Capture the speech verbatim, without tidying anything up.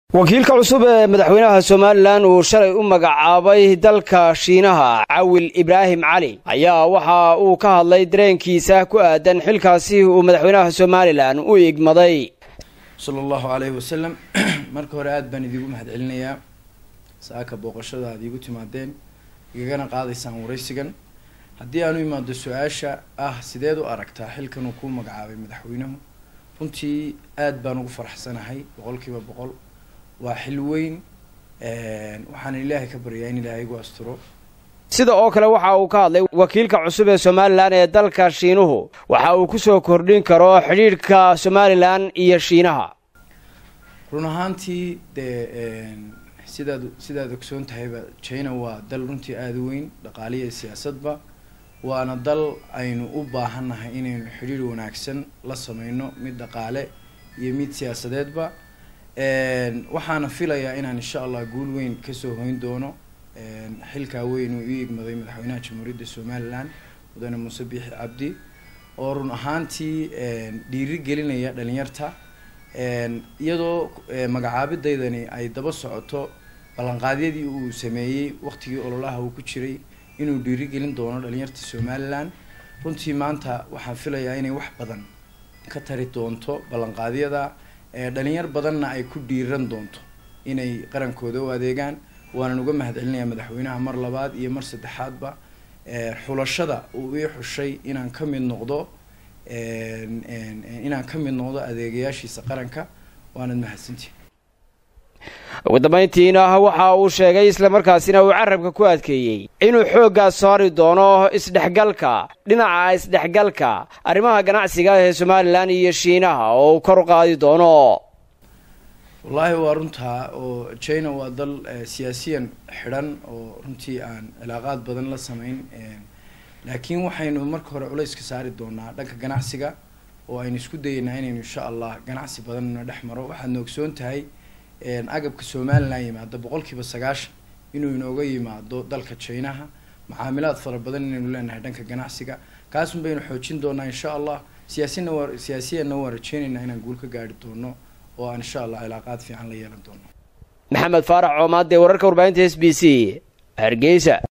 wakiilka cusub ee madaxweynaha Soomaaliland uu shalay u magacaabay dalka Shiinaha Cawil Ibrahim Cali ayaa waxa uu ka hadlay dareenkiisa ku aadan xilkaasi uu madaxweynaha Soomaaliland u igmaday sallallahu alayhi wasallam marka hore aad baan idigu mahad celinayaa saaka booqashada aad igu timaadeen igana qaadaysaan waraysigan haddii aanu imaado su'aasha ah sideed u aragtaa xilkan uu ku magacaabay madaxweynuhu runtii aad baan ugu faraxsanahay boqolkiiba boqol waa xil weyn ee waxaan ilaahay ka baryaa in ilaahay igu asturo sida oo kale waxa uu ka hadlay wakiilka cusub ee Soomaaliland ee dalka Shiinuhu waxa uu ku soo kordhin karo xiriirka Soomaaliland iyo Shiinaha run ahaantii ee sida sida ogsoon tahay China waa dal runtii aad u weyn dhaqaaliye siyaasadba waana dal aynu u baahanahay inaynu xiriir wanaagsan la sameeyno mid dhaqaale iyo mid siyaasadeedba een waxaana filayaa inaan insha Allah guul weyn ka soo hoyn doono een xilka weyn uu igmaday madaxweynaha Jamhuuriyadda Soomaaliland mudane Muuse Biixi Cabdi oo run ahaantii een dhiiri gelinaya dhalinyarta een iyadoo magacaabidaydani ay daba socoto ballanqaadyadii uu sameeyay waqtigii ololaha uu ku jiray inuu dhiiri gelin doono dhalinyarta Soomaaliland runtii maanta waxaan filayaa inay wax badan ka tari doonto ballanqaadyada ee dhalinyar badanna ay ku dhiiran doonto inay qarankooda u adeegaan waana uga mahad celinayaa madaxweynaha mar labaad iyo mar saddexaadba ee xulashada uu ii xushay inaan ka mid noqdo een inaan ka mid noqdo adeegayaashiisa qaranka waana mahadsantii ugu dambeyntiina waxa uu sheegay isla markaasina uu carabka ku adkeeyay inuu xoogga saari doono isdhexgalka dhinaca isdhexgalka arrimaha ganacsiga ee Soomaaliland iyo Shiinaha oo kor u qaadi doono wallahi waa runta oo China waa dal siyaasiyan xiran oo runtii aan cilaaqaad badan la sameyn laakiin waxaynu marka hore culays ka saari doonaa dhanka ganacsiga oo aynu isku dayeynaa inaynu insha Allah ganacsi badan dhex maro waxaad ogsoon tahay een agabka Soomaaliland yimaado boqolkiiba sagaashan inuu inooga yimaado dalka Chinaha macaamilaad fara badan inaynu leenahay dhanka ganacsiga kaas un baynu xoojin doonaa insha Allah siyaasina war siyaasiyana war China inaan guul ka gaari doono oo insha Allah cilaaqaad fiican la yeelan doono Maxamed Faarax Coomaade wararka warbaahinta S B C Hargeysa.